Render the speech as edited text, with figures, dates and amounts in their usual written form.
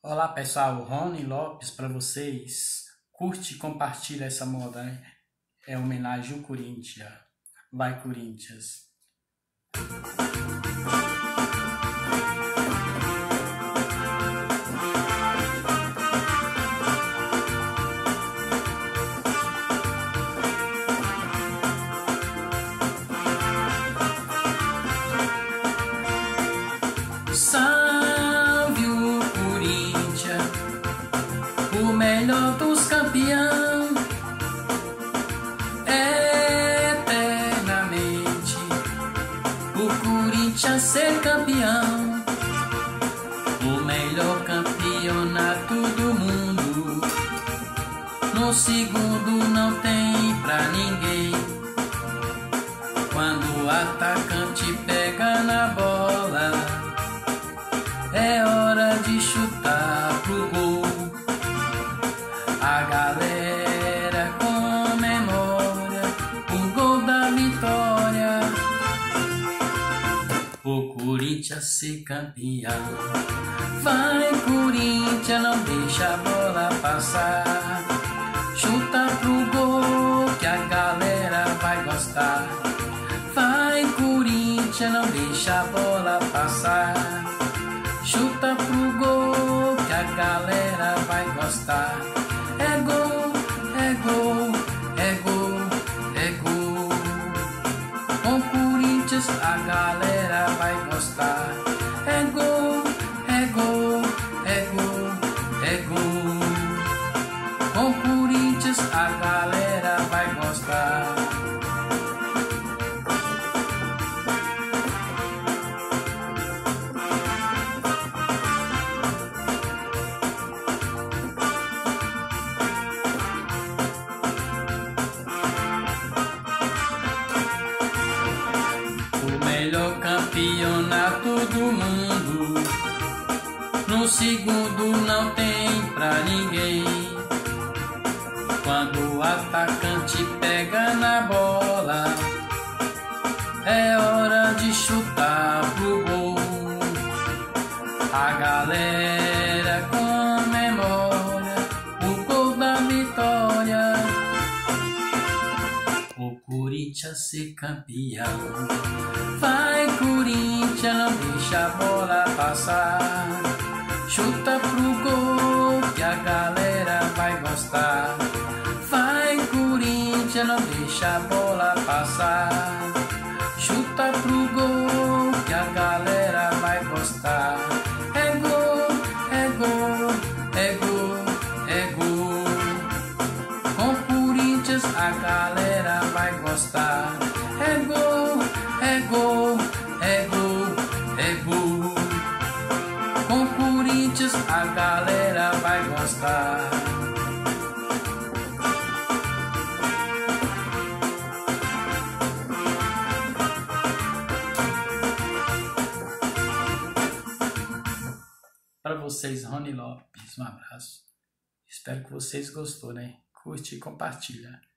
Olá pessoal, Rony Lopes para vocês. Curte e compartilha essa moda, né? É homenagem ao Corinthians. Vai Corinthians! Salve o Corinthians, o melhor dos campeões, eternamente o Corinthians ser campeão, o melhor campeonato do mundo, no segundo não tem pra ninguém. Quando o atacante pega na bola, é hora de chutar pro gol. A galera comemora o gol da vitória, o Corinthians ser campeão. Vai Corinthians, não deixa a bola passar, chuta pro gol que a galera vai gostar. Vai Corinthians, não deixa a bola passar, chuta pro gol que a galera vai gostar. É gol, é gol, é gol, é gol. Com Corinthians a galera vai gostar. É gol, é gol, é gol, é gol. Com Corinthians a galera vai gostar. Melhor campeonato do mundo, no segundo não tem pra ninguém. Quando o atacante pega na bola, é hora de chutar pro gol. A galera comemora o gol da vitória, o Corinthians ser campeão. Vai Corinthians, não deixa a bola passar, chuta pro gol que a galera vai gostar. Vai Corinthians, não deixa a bola passar, chuta pro gol que a galera vai gostar. É gol, é gol, é gol, é gol. Com Corinthians a galera vai gostar. É gol, é gol, é gol, é gol. Com Corinthians a galera vai gostar. Para vocês, Rony Lopes, um abraço. Espero que vocês gostou, né? Curte e compartilha.